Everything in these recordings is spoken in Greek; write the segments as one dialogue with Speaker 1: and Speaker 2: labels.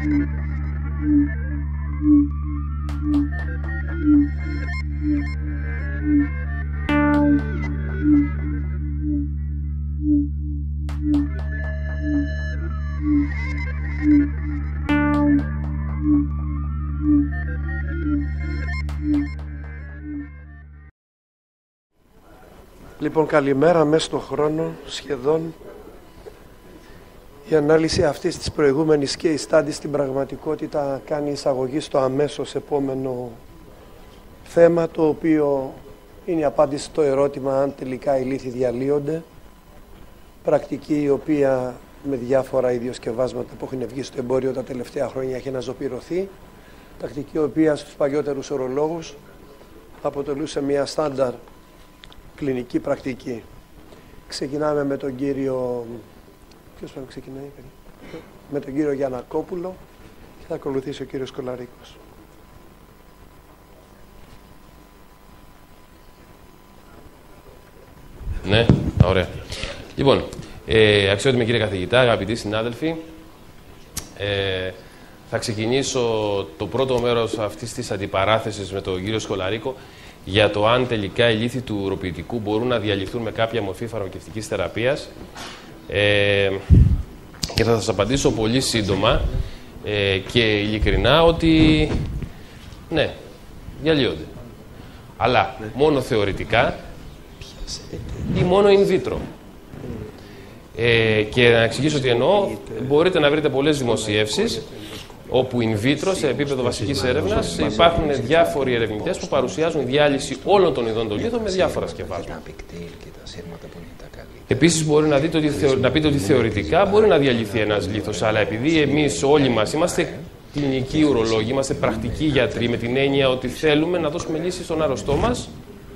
Speaker 1: Λοιπόν, καλημέρα. Μέσα στον χρόνο σχεδόν η ανάλυση αυτής της προηγούμενης case study στην πραγματικότητα κάνει εισαγωγή στο αμέσως επόμενο θέμα, το οποίο είναι η απάντηση στο ερώτημα αν τελικά οι λίθοι διαλύονται, πρακτική η οποία με διάφορα ιδιοσκευάσματα που έχουν βγει στο εμπόριο τα τελευταία χρόνια έχει αναζωπηρωθεί, πρακτική η οποία στους παλιότερους ορολόγους αποτελούσε μια στάνταρ κλινική πρακτική. Ξεκινάμε με τον κύριο... Ποιος πρέπει να ξεκινάει? Με τον κύριο Γιαννακόπουλο και θα ακολουθήσει ο κύριος Κολαρίκος.
Speaker 2: Ναι, ωραία. Λοιπόν, αξιότιμοι κύριε καθηγητά, αγαπητοί συνάδελφοι, θα ξεκινήσω το πρώτο μέρος αυτής της αντιπαράθεσης με τον κύριο Σκολαρίκο για το αν τελικά οι λίθοι του ουροποιητικού μπορούν να διαλυθούν με κάποια μορφή φαρμακευτικής θεραπείας. Και θα σας απαντήσω πολύ σύντομα και ειλικρινά ότι ναι, διαλύονται. Αλλά μόνο θεωρητικά ή μόνο in vitro. Και να εξηγήσω τι εννοώ, μπορείτε να βρείτε πολλές δημοσιεύσεις όπου in vitro, σε επίπεδο βασικής έρευνας, υπάρχουν διάφοροι ερευνητές που παρουσιάζουν διάλυση όλων των ειδών των λίθων με διάφορα σκευάσματα. Επίσης, μπορεί να πείτε ότι θεωρητικά μπορεί να διαλυθεί ένας λίθος, αλλά επειδή εμείς όλοι μας είμαστε κλινικοί ουρολόγοι, είμαστε πρακτικοί γιατροί, με την έννοια ότι θέλουμε να δώσουμε λύση στον άρρωστό μας,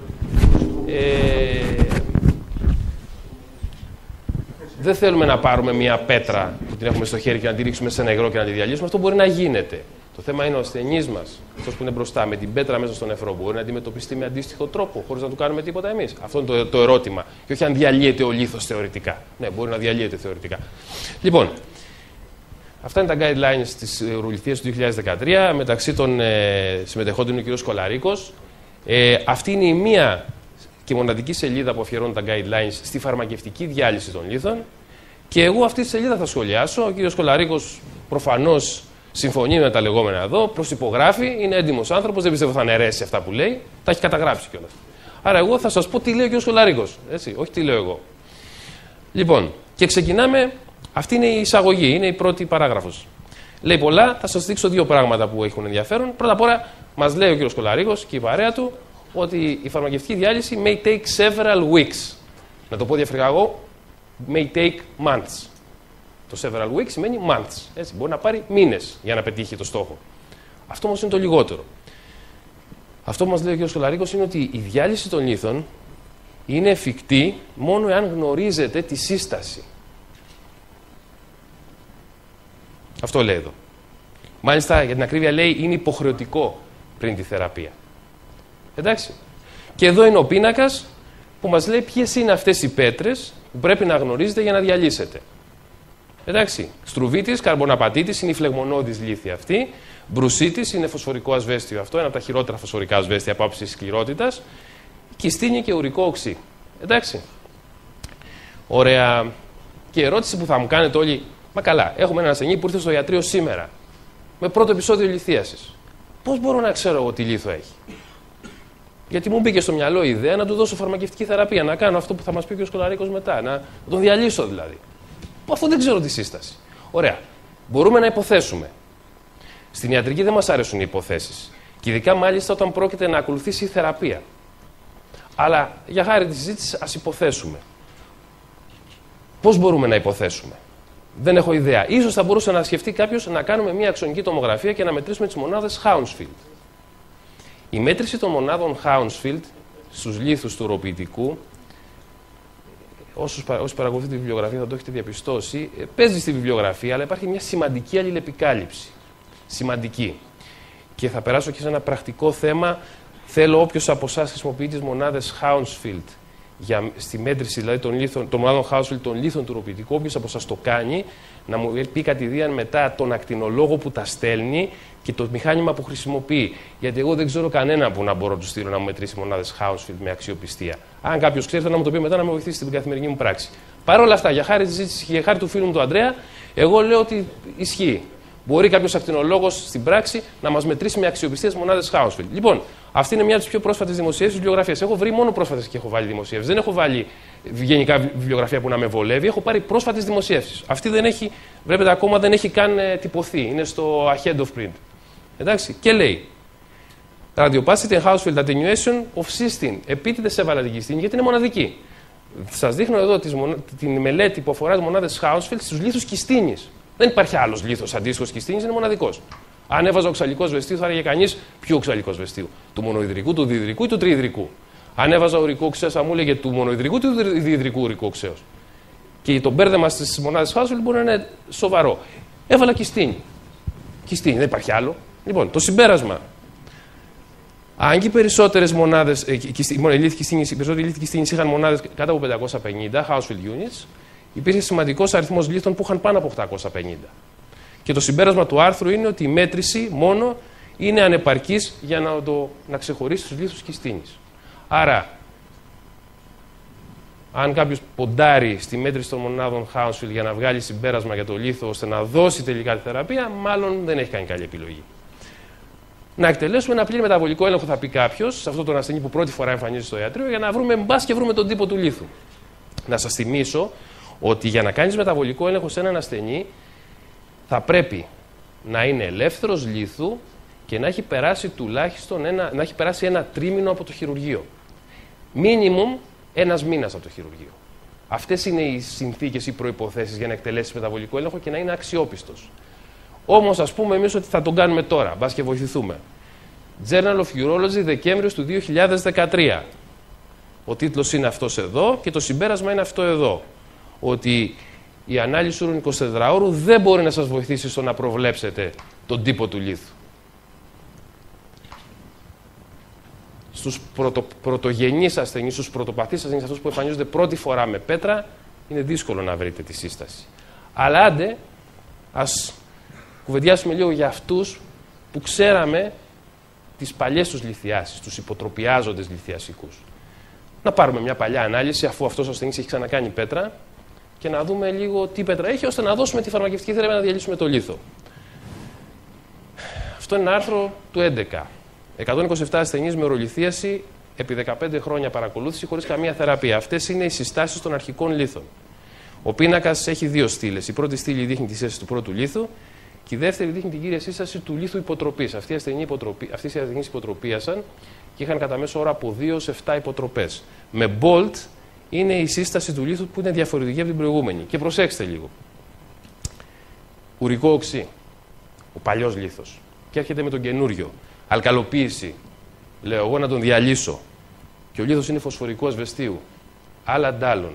Speaker 2: δεν θέλουμε να πάρουμε μια πέτρα που την έχουμε στο χέρι και να τη ρίξουμε σε ένα υγρό και να τη διαλύσουμε. Αυτό μπορεί να γίνεται. Το θέμα είναι ο ασθενής μας, αυτός που είναι μπροστά, με την πέτρα μέσα στον νεφρό, μπορεί να αντιμετωπιστεί με αντίστοιχο τρόπο, χωρίς να του κάνουμε τίποτα εμείς. Αυτό είναι το ερώτημα. Και όχι αν διαλύεται ο λίθος θεωρητικά. Ναι, μπορεί να διαλύεται θεωρητικά. Λοιπόν, αυτά είναι τα guidelines της ουρολιθίας του 2013. Μεταξύ των συμμετεχόντων είναι ο κ. Σκολαρίκος. Αυτή είναι η μία και μοναδική σελίδα που αφιερώνει τα guidelines στη φαρμακευτική διάλυση των λίθων. Και εγώ αυτή τη σελίδα θα σχολιάσω. Ο κ. Σκολαρίκος προφανώς συμφωνεί με τα λεγόμενα εδώ, προσυπογράφει, είναι έντιμος άνθρωπος, δεν πιστεύω θα αναιρέσει αυτά που λέει, τα έχει καταγράψει κιόλας. Άρα, εγώ θα σας πω τι λέει ο κ. Σκολαρίκος, έτσι, όχι τι λέω εγώ. Λοιπόν, και ξεκινάμε. Αυτή είναι η εισαγωγή, είναι η πρώτη παράγραφος. Λέει πολλά, θα σας δείξω δύο πράγματα που έχουν ενδιαφέρον. Πρώτα απ' όλα, μας λέει ο κ. Σκολαρίκος και η παρέα του ότι η φαρμακευτική διάλυση may take several weeks. Να το πω διαφορετικά εγώ, may take months. Το several weeks σημαίνει months. Έτσι, μπορεί να πάρει μήνες για να πετύχει το στόχο. Αυτό όμως είναι το λιγότερο. Αυτό που μας λέει ο κ. Σκολαρίκος είναι ότι η διάλυση των λίθων είναι εφικτή μόνο εάν γνωρίζετε τη σύσταση. Αυτό λέει εδώ. Μάλιστα, για την ακρίβεια λέει, είναι υποχρεωτικό πριν τη θεραπεία. Εντάξει. Και εδώ είναι ο πίνακας που μας λέει ποιες είναι αυτές οι πέτρες που πρέπει να γνωρίζετε για να διαλύσετε. Εντάξει. Στρουβίτης, καρμποναπατίτης είναι η φλεγμονώδης λίθη αυτή. Μπρουσίτης είναι φωσφορικό ασβέστιο αυτό, ένα από τα χειρότερα φωσφορικά ασβέστια από άψη σκληρότητας. Κιστίνη και ουρικό οξύ. Εντάξει. Ωραία. Και η ερώτηση που θα μου κάνετε όλοι, μα καλά, έχουμε έναν ασθενή που ήρθε στο ιατρείο σήμερα με πρώτο επεισόδιο λιθίασης. Πώς μπορώ να ξέρω εγώ τι λίθο έχει? Γιατί μου μπήκε στο μυαλό η ιδέα να του δώσω φαρμακευτική θεραπεία, να κάνω αυτό που θα μας πει και ο Σκολαρίκος μετά, να τον διαλύσω δηλαδή. Αφού δεν ξέρω τη σύσταση. Ωραία. Μπορούμε να υποθέσουμε. Στην ιατρική δεν μας αρέσουν οι υποθέσεις. Και ειδικά μάλιστα όταν πρόκειται να ακολουθήσει η θεραπεία. Αλλά για χάρη τη συζήτηση ας υποθέσουμε. Πώς μπορούμε να υποθέσουμε? Δεν έχω ιδέα. Ίσως θα μπορούσε να σκεφτεί κάποιος να κάνουμε μια αξονική τομογραφία και να μετρήσουμε τις μονάδες Hounsfield. Η μέτρηση των μονάδων Hounsfield στους λίθους του ουροποιητικού, όσοι παρακολουθείτε τη βιβλιογραφία θα το έχετε διαπιστώσει, παίζει στη βιβλιογραφία, αλλά υπάρχει μια σημαντική αλληλεπικάλυψη. Σημαντική. Και θα περάσω και σε ένα πρακτικό θέμα. Θέλω όποιος από εσάς χρησιμοποιεί τις μονάδες Hounsfield στη μέτρηση δηλαδή των μονάδων Hounsfield των λίθων του ουροπληκτικού, όποιος από σας το κάνει, να μου πει κατηδίαν μετά τον ακτινολόγο που τα στέλνει και το μηχάνημα που χρησιμοποιεί. Γιατί εγώ δεν ξέρω κανένα που να μπορώ να του στείλω να μου μετρήσει μονάδες Hounsfield με αξιοπιστία. Αν κάποιος ξέρει, θα να μου το πει μετά να με βοηθήσει στην καθημερινή μου πράξη. Παρ' όλα αυτά, για χάρη της συζήτησης και για χάρη του φίλου μου του Ανδρέα, εγώ λέω ότι ισχύει. Μπορεί κάποιος ακτινολόγος στην πράξη να μας μετρήσει με αξιοπιστία τις μονάδες Hounsfield. Λοιπόν, αυτή είναι μια από τις πιο πρόσφατες δημοσιεύσεις βιβλιογραφίας. Έχω βρει μόνο πρόσφατες και έχω βάλει δημοσιεύσεις. Δεν έχω βάλει γενικά βιβλιογραφία που να με βολεύει. Έχω πάρει πρόσφατες δημοσιεύσεις. Αυτή δεν έχει, βλέπετε ακόμα δεν έχει καν τυπωθεί. Είναι στο ahead of print. Εντάξει, και λέει. Radiopacity and Hounsfield attenuation of cystine. Επίτηδες έβαλα την κυστίνη γιατί είναι μοναδική. Σας δείχνω εδώ την μελέτη που αφορά τις μονάδες Hounsfield στους λίθους κυστίνης. Δεν υπάρχει άλλος λίθος αντίστοιχος κυστίνης, είναι μοναδικός. Αν έβαζα οξαλικός βεστίου, θα έλεγε κανείς ποιο οξαλικός βεστίου. Του μονοϊδρικού, του διυδρικού ή του τριυδρικού. Αν έβαζα ουρικό οξέως, θα μου έλεγε του μονοϊδρικού ή του διυδρικού ουρικού οξέως. Και το μπέρδεμα στις μονάδες Hounsfield μπορεί να είναι σοβαρό. Έβαλα κυστίνη. Κυστίνη, δεν υπάρχει άλλο. Λοιπόν, το συμπέρασμα. Αν και οι περισσότερες μονάδες, οι περισσότεροι λίθοι κυστίνης είχαν μονάδες κάτω από 550 Hounsfield units, υπήρχε σημαντικός αριθμός λίθων που είχαν πάνω από 850. Και το συμπέρασμα του άρθρου είναι ότι η μέτρηση μόνο είναι ανεπαρκής για να ξεχωρίσει τους λίθους κυστίνης. Άρα, αν κάποιος ποντάρει στη μέτρηση των μονάδων Hounsfield για να βγάλει συμπέρασμα για το λίθο ώστε να δώσει τελικά τη θεραπεία, μάλλον δεν έχει κάνει καλή επιλογή. Να εκτελέσουμε ένα πλήρη μεταβολικό έλεγχο, θα πει κάποιος, σε αυτόν τον ασθενή που πρώτη φορά εμφανίζεται στο ιατρείο, για να βρούμε μπας και βρούμε τον τύπο του λίθου. Να σας θυμίσω ότι για να κάνεις μεταβολικό έλεγχο σε έναν ασθενή, θα πρέπει να είναι ελεύθερος λίθου και να έχει περάσει τουλάχιστον ένα τρίμηνο από το χειρουργείο. Μίνιμουμ ένας μήνας από το χειρουργείο. Αυτές είναι οι συνθήκες, οι προϋποθέσεις για να εκτελέσεις μεταβολικό έλεγχο και να είναι αξιόπιστος. Όμως, ας πούμε εμείς ότι θα τον κάνουμε τώρα, μπας και βοηθηθούμε. Journal of Urology, Δεκέμβριος του 2013. Ο τίτλος είναι αυτός εδώ και το συμπέρασμα είναι αυτό εδώ. Ότι η ανάλυση ουρών 24ωρου δεν μπορεί να σας βοηθήσει στο να προβλέψετε τον τύπο του λίθου. Στους πρωτογενείς ασθενείς, στους πρωτοπαθείς ασθενείς, αυτούς που εμφανίζονται πρώτη φορά με πέτρα, είναι δύσκολο να βρείτε τη σύσταση. Αλλά άντε, ας κουβεντιάσουμε λίγο για αυτούς που ξέραμε τις παλιές τους λιθιάσεις, τους υποτροπιάζοντες λιθιασικούς. Να πάρουμε μια παλιά ανάλυση, αφού αυτός ο ασθενής έχει ξανακάνει πέτρα, και να δούμε λίγο τι πέτρα έχει, ώστε να δώσουμε τη φαρμακευτική θεραπεία να διαλύσουμε το λίθο. Αυτό είναι ένα άρθρο του 11. 127 ασθενείς με ουρολιθίαση επί 15 χρόνια παρακολούθηση χωρίς καμία θεραπεία. Αυτές είναι οι συστάσεις των αρχικών λίθων. Ο πίνακας έχει δύο στήλες. Η πρώτη στήλη δείχνει τη σύσταση του πρώτου λίθου και η δεύτερη δείχνει την κύρια σύσταση του λίθου υποτροπής. Αυτοί οι ασθενείς υποτροπίασαν και είχαν κατά μέσο όρο από 2 σε 7 υποτροπές. Με bolt είναι η σύσταση του λίθου που είναι διαφορετική από την προηγούμενη. Και προσέξτε λίγο. Ουρικό οξύ. Ο παλιός λίθος. Και έρχεται με τον καινούριο. Αλκαλοποίηση. Λέω εγώ να τον διαλύσω. Και ο λίθος είναι φωσφορικού ασβεστίου. Άλλα αντάλλων.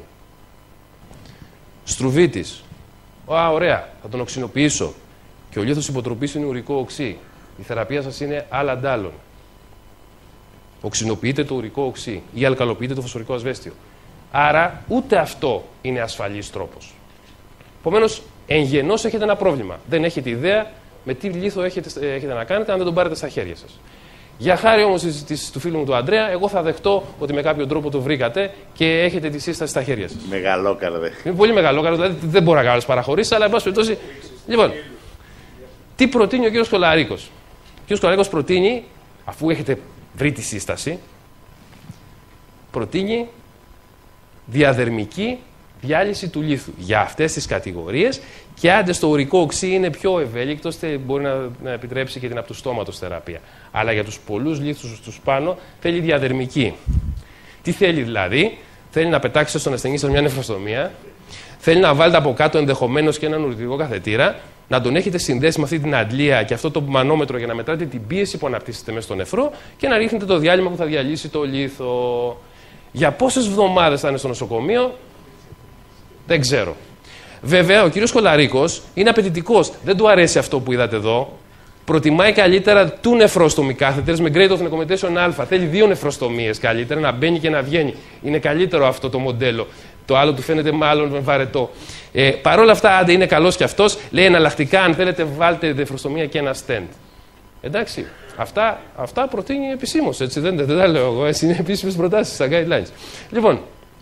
Speaker 2: Στρουβίτης. Ωραία, θα τον οξυνοποιήσω. Και ο λίθος υποτροπής είναι ουρικό οξύ. Η θεραπεία σας είναι άλλα αντάλλων. Οξυνοποιείτε το ουρικό οξύ ή αλκαλοποιείτε το φωσφορικό ασβέστιο. Άρα ούτε αυτό είναι ασφαλής τρόπος. Επομένως, εν γενός έχετε ένα πρόβλημα. Δεν έχετε ιδέα με τι λίθο έχετε να κάνετε αν δεν τον πάρετε στα χέρια σας. Για χάρη όμως του φίλου μου του Ανδρέα, εγώ θα δεχτώ ότι με κάποιο τρόπο το βρήκατε και έχετε τη σύσταση στα χέρια σας.
Speaker 3: Μεγαλόκαρδο.
Speaker 2: Είναι πολύ μεγαλόκαρδο, δηλαδή δεν μπορώ να κάνω άλλες παραχωρήσεις, αλλά εν πάση περιπτώσει. Λοιπόν, τι προτείνει ο κ. Κολαρίκος. Ο κ. Κολαρίκος προτείνει, αφού έχετε βρει τη σύσταση, προτείνει διαδερμική διάλυση του λίθου για αυτές τις κατηγορίες και άντε στο ουρικό οξύ είναι πιο ευέλικτο, μπορεί να επιτρέψει και την από του στόματος θεραπεία. Αλλά για τους πολλούς λίθους τους πάνω θέλει διαδερμική. Τι θέλει δηλαδή? Θέλει να πετάξετε στον ασθενή σας μια νεφροστομία, θέλει να βάλετε από κάτω ενδεχομένως και έναν ουρητικό καθετήρα, να τον έχετε συνδέσει με αυτή την αντλία και αυτό το μανόμετρο για να μετράτε την πίεση που αναπτύσσεται μέσα στο νεφρό και να ρίχνετε το διάλειμμα που θα διαλύσει το λίθο. Για πόσες εβδομάδες θα είναι στο νοσοκομείο, δεν ξέρω. Βέβαια, ο κύριος Κολαρίκος είναι απαιτητικός. Δεν του αρέσει αυτό που είδατε εδώ. προτιμάει καλύτερα του νεφρόστομη κάθετερες με grade of necommentation α. Θέλει 2 νεφροστομίες καλύτερα, να μπαίνει και να βγαίνει. Είναι καλύτερο αυτό το μοντέλο. Το άλλο του φαίνεται μάλλον βαρετό. Παρ' όλα αυτά, άντε είναι καλός κι αυτός. Λέει εναλλακτικά, αν θέλετε, βάλτε νεφροστομία και ένα stent. Εντάξει. Αυτά προτείνει επισήμως. Έτσι, δεν τα λέω εγώ. Έτσι, είναι επίσημες προτάσεις στα guidelines. Λοιπόν,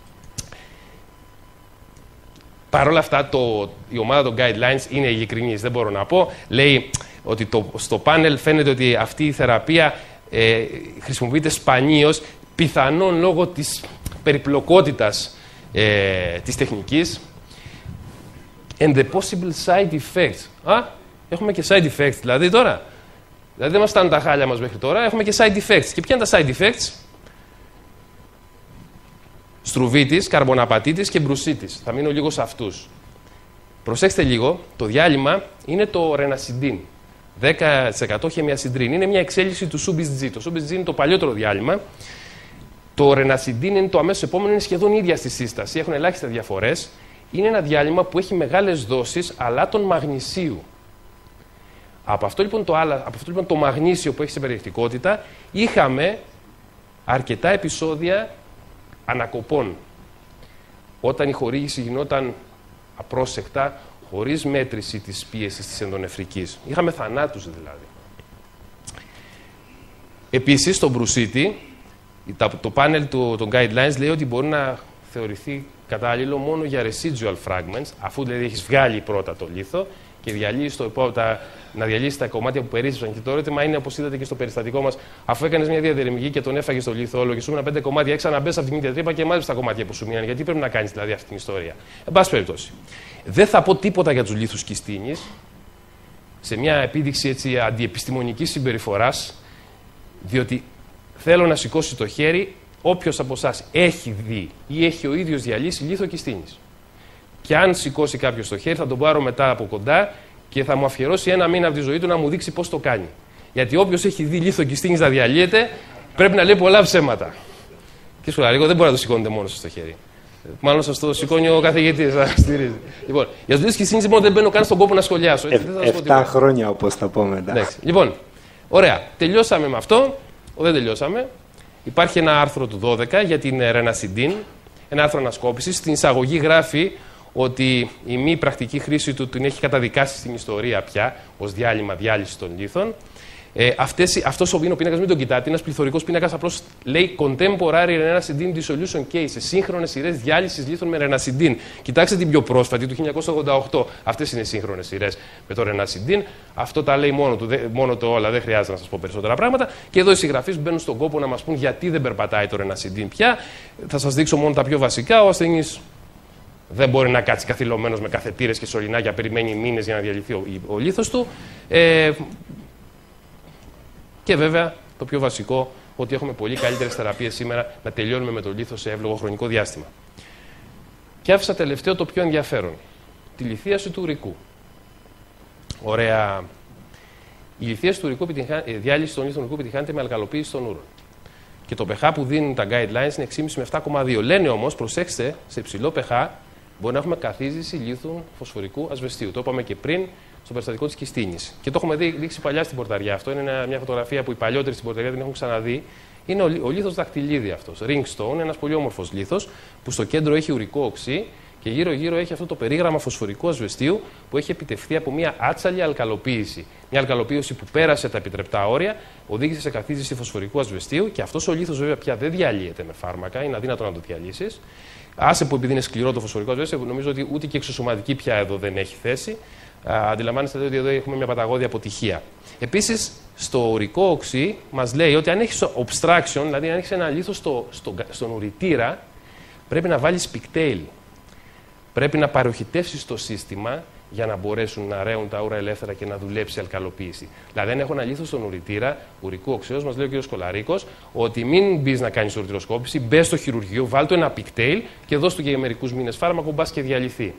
Speaker 2: παρ' όλα αυτά, η ομάδα των guidelines είναι ειλικρινής. Δεν μπορώ να πω. Λέει ότι στο πάνελ φαίνεται ότι αυτή η θεραπεία χρησιμοποιείται σπανίως, πιθανόν λόγω της περιπλοκότητας της τεχνικής. And the possible side effects. Έχουμε και side effects δηλαδή τώρα. Δηλαδή δεν μας φτάνουν τα χάλια μας μέχρι τώρα, έχουμε και side effects. Και ποια είναι τα side effects? Στρουβίτης, καρμποναπατίτης και μπρουσίτης. Θα μείνω λίγο σε αυτούς. Προσέξτε λίγο, το διάλειμμα είναι το ρενασιντίν. 10% χεμιασιντρίν. Είναι μια εξέλιξη του Subis G. Το Subis G είναι το παλιότερο διάλειμμα. Το ρενασιντίν είναι το αμέσως επόμενο, είναι σχεδόν ίδια στη σύσταση. Έχουν ελάχιστες διαφορές. Είναι ένα διάλειμμα που έχει μεγάλες δόσεις αλάτων μαγνησίου. Από αυτό λοιπόν το μαγνήσιο που έχει σε περιεκτικότητα, είχαμε αρκετά επεισόδια ανακοπών. Όταν η χορήγηση γινόταν απρόσεκτα, χωρίς μέτρηση της πίεσης της ενδονεφρικής. Είχαμε θανάτους δηλαδή. Επίσης, στο Μπρουσίτη, το πάνελ των guidelines λέει ότι μπορεί να θεωρηθεί κατάλληλο μόνο για residual fragments, αφού δηλαδή έχεις βγάλει πρώτα το λίθο και να διαλύσεις τα κομμάτια που περίσσεψαν. Και το ερώτημα είναι, όπως είδατε και στο περιστατικό μας, αφού έκανες μια διαδερμική και τον έφαγες το λίθο όλο και σου έμειναν 5 κομμάτια, έξανα μπες από την ίδια τρύπα και μάζεψες τα κομμάτια που σου μείναν. Γιατί πρέπει να κάνεις δηλαδή αυτή την ιστορία? Εν πάση περιπτώσει. Δεν θα πω τίποτα για τους λίθους Κιστίνης, σε μια επίδειξη έτσι αντιεπιστημονικής συμπεριφοράς, διότι θέλω να σηκώσει το χέρι όποιος από εσάς έχει δει ή έχει ο ίδιος διαλύσει λίθο Κιστίνης. Και αν σηκώσει κάποιος το χέρι, θα τον πάρω μετά από κοντά και θα μου αφιερώσει 1 μήνα από τη ζωή του να μου δείξει πώς το κάνει. Γιατί όποιος έχει δει λίθο Κιστίνης να διαλύεται, πρέπει να λέει πολλά ψέματα. Και Σκολαρίκο, δεν μπορεί να το σηκώνετε μόνο σας το χέρι. Μάλλον σας το σηκώνει ο καθηγητής να στηρίζει. Λοιπόν, για τους λίθους Κιστίνης λοιπόν, δεν μπαίνω καν στον κόπο να σχολιάσω.
Speaker 3: 7 χρόνια όπως θα πω μετά.
Speaker 2: Εντάξει. Λοιπόν, ωραία. Τελειώσαμε με αυτό. Δεν τελειώσαμε. Υπάρχει ένα άρθρο του 12 για την ρενασιντίν, ένα άρθρο ανασκόπησης. Στην εισαγωγή γράφει ότι η μη πρακτική χρήση του την έχει καταδικάσει στην ιστορία πια ως διάλειμμα διάλυσης των λίθων. Αυτός ο πίνακας, μην τον κοιτάτε, είναι ένας πληθωρικός πίνακας, απλώς λέει Contemporary Renascindin Dissolution Cases, σύγχρονες σειρές διάλυσης λίθων με Renascindin. Κοιτάξτε την πιο πρόσφατη, του 1988. Αυτές είναι οι σύγχρονες σειρές με το Renascindin. Αυτό τα λέει μόνο το όλα, δεν χρειάζεται να σας πω περισσότερα πράγματα. Και εδώ οι συγγραφείς μπαίνουν στον κόπο να μας πούν γιατί δεν περπατάει το Renascindin πια. Θα σας δείξω μόνο τα πιο βασικά. Ο ασθενής δεν μπορεί να κάτσει καθυλωμένος με καθετήρες και σωληνάκια, περιμένει μήνες για να διαλυθεί ο λίθος του. Και βέβαια το πιο βασικό, ότι έχουμε πολύ καλύτερες θεραπείες σήμερα να τελειώνουμε με το λίθο σε εύλογο χρονικό διάστημα. Και άφησα τελευταίο το πιο ενδιαφέρον. Τη λιθίαση του ουρικού. Ωραία. Η λιθίαση του ουρικού, διάλυση των λίθων ουρικού επιτυχάνεται με αλκαλοποίηση των ούρων. Και το pH που δίνουν τα guidelines είναι 6,5 με 7,2. Λένε όμως, προσέξτε, σε υψηλό pH μπορεί να έχουμε καθίζηση λίθου φωσφορικού ασβεστίου. Το είπαμε και πριν στο περιστατικό της Κιστίνης. Και το έχουμε δείξει παλιά στην πορταριά. Αυτό είναι μια φωτογραφία που οι παλιότεροι στην πορταριά την έχουν ξαναδεί. Είναι ο λίθος δακτυλίδι αυτός. Ringstone, ένας πολύ όμορφος λίθος που στο κέντρο έχει ουρικό οξύ και γύρω-γύρω έχει αυτό το περίγραμμα φωσφορικού ασβεστίου που έχει επιτευχθεί από μια άτσαλη αλκαλοποίηση. Μια αλκαλοποίηση που πέρασε τα επιτρεπτά όρια, οδήγησε σε καθίζηση φωσφορικού ασβεστίου και αυτός ο λίθος βέβαια πια δεν διαλύεται με φάρμακα, είναι αδύνατο να το διαλύσεις. Άσε που επειδή είναι σκληρό το φωσφορικό ασβεστίο, νομίζω ότι ούτε και εξωσωματική πια εδώ δεν έχει θέση. Αντιλαμβάνεστε ότι εδώ έχουμε μια παταγώδη αποτυχία. Επίσης, στο ουρικό οξύ μας λέει ότι αν έχεις obstruction, δηλαδή αν έχεις ένα λίθο στον ουρητήρα, πρέπει να βάλεις pigtail. Πρέπει να παροχητεύσεις το σύστημα για να μπορέσουν να ρέουν τα ούρα ελεύθερα και να δουλέψει η αλκαλοποίηση. Δηλαδή, αν έχω ένα λίθο στον ουρητήρα, ουρικού οξέως, μας λέει ο κ. Σκολαρίκος, ότι μην μπεις να κάνεις ουρητηροσκόπηση, μπες στο χειρουργείο, βάλ το ένα pigtail και δώσ' του για μερικούς μήνες φάρμακο, μπας και διαλυθεί.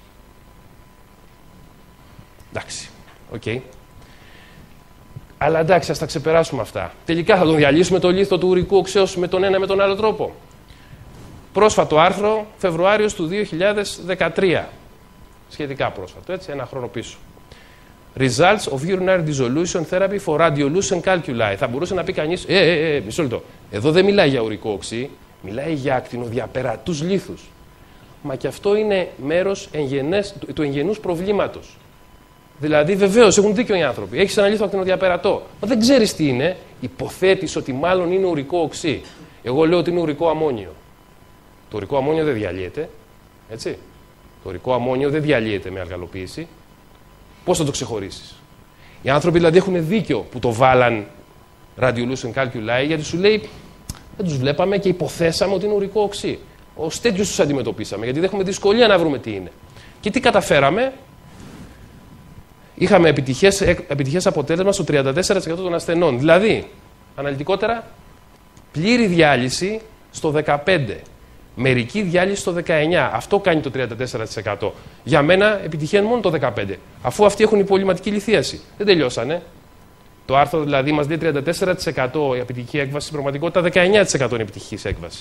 Speaker 2: Εντάξει, οκ. Αλλά εντάξει, ας τα ξεπεράσουμε αυτά. Τελικά θα τον διαλύσουμε το λίθο του ουρικού οξέως με τον ένα με τον άλλο τρόπο. Πρόσφατο άρθρο, Φεβρουάριος του 2013. Σχετικά πρόσφατο, έτσι, 1 χρόνο πίσω. Results of urinary dissolution therapy for radiolucent calculi. Θα μπορούσε να πει κανείς, μισό λεπτό. Εδώ δεν μιλάει για ουρικό οξύ, μιλάει για ακτινοδιαπερατούς λίθους. Μα και αυτό είναι μέρος του εγγενούς προβλήματος. Δηλαδή, βεβαίως, έχουν δίκιο οι άνθρωποι. Έχεις ένα λίθο ακτινοδιαπερατό. Μα δεν ξέρεις τι είναι. Υποθέτεις ότι μάλλον είναι ουρικό οξύ. Εγώ λέω ότι είναι ουρικό αμμόνιο. Το ουρικό αμμόνιο δεν διαλύεται. Έτσι. Το ουρικό αμμόνιο δεν διαλύεται με αλκαλοποίηση. Πώς θα το ξεχωρίσεις? Οι άνθρωποι δηλαδή έχουν δίκιο που το βάλαν radiolucent calculi, γιατί σου λέει δεν τους βλέπαμε και υποθέσαμε ότι είναι ουρικό οξύ. Ως τέτοιους τους αντιμετωπίσαμε, γιατί δεν έχουμε δυσκολία να βρούμε τι είναι. Και τι καταφέραμε? Είχαμε επιτυχές αποτέλεσμα στο 34% των ασθενών. Δηλαδή, αναλυτικότερα, πλήρη διάλυση στο 15%. Μερική διάλυση στο 19%. Αυτό κάνει το 34%. Για μένα επιτυχαίνει μόνο το 15%. Αφού αυτοί έχουν υπολοιματική λιθίαση. Δεν τελειώσανε. Το άρθρο δηλαδή μας λέει 34% η επιτυχή έκβαση, στην πραγματικότητα 19% είναι επιτυχής έκβαση.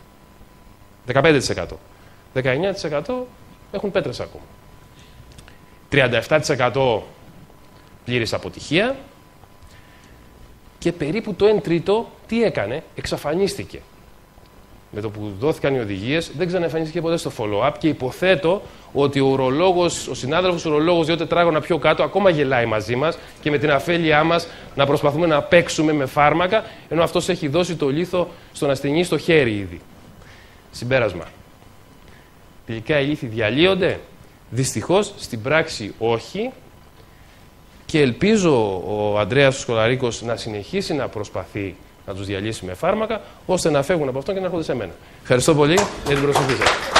Speaker 2: 15%. 19% έχουν πέτρες ακόμα. 37% πλήρης αποτυχία και περίπου το 1/3 τι έκανε? Εξαφανίστηκε. Με το που δόθηκαν οι οδηγίες, δεν ξαναεμφανίστηκε ποτέ στο follow-up και υποθέτω ότι ο συνάδελφος ουρολόγος 2 τετράγωνα πιο κάτω ακόμα γελάει μαζί μας και με την αφέλειά μας να προσπαθούμε να παίξουμε με φάρμακα, ενώ αυτός έχει δώσει το λίθο στον ασθενή στο χέρι ήδη. Συμπέρασμα. Τελικά οι λίθοι διαλύονται? Δυστυχώς στην πράξη όχι. Και ελπίζω ο Ανδρέας Σκολαρίκος να συνεχίσει να προσπαθεί να τους διαλύσει με φάρμακα, ώστε να φεύγουν από αυτό και να έρχονται σε μένα. Ευχαριστώ πολύ για την προσοχή σας.